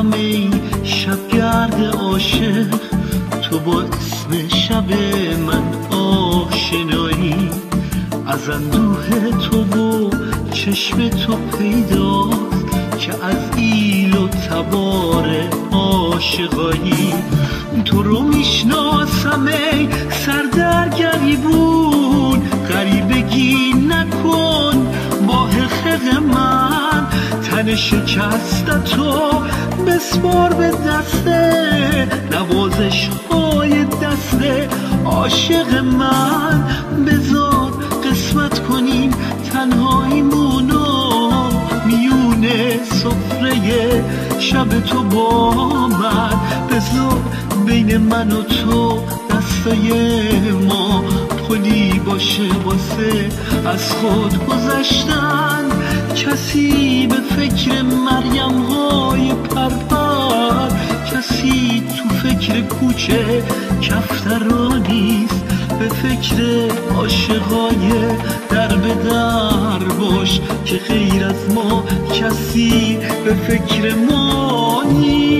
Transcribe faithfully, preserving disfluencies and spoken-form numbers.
ای شبگرد عاشق، تو با اسم شب من آشنایی. از اندوه تو و چشم تو پیداست که از ایل و تبار عاشقایی. تو رو میشناسم ای سردرگریبون، غریبگی نکن با حقق من. تن شکستتو بسپار به دسته، نوازش های دسته عاشق من. بذار قسمت کنیم تنهاییمونو میونه سفره شب تو با من. بذار بین من و تو دستای ما پلی باشه واسه از خود گذشتن. کسی به فکر مریم های پرپر، کسی تو فکر کوچه کفترانیست. به فکر عاشقای در به در باش که غیر از ما کسی به فکر ما نیست.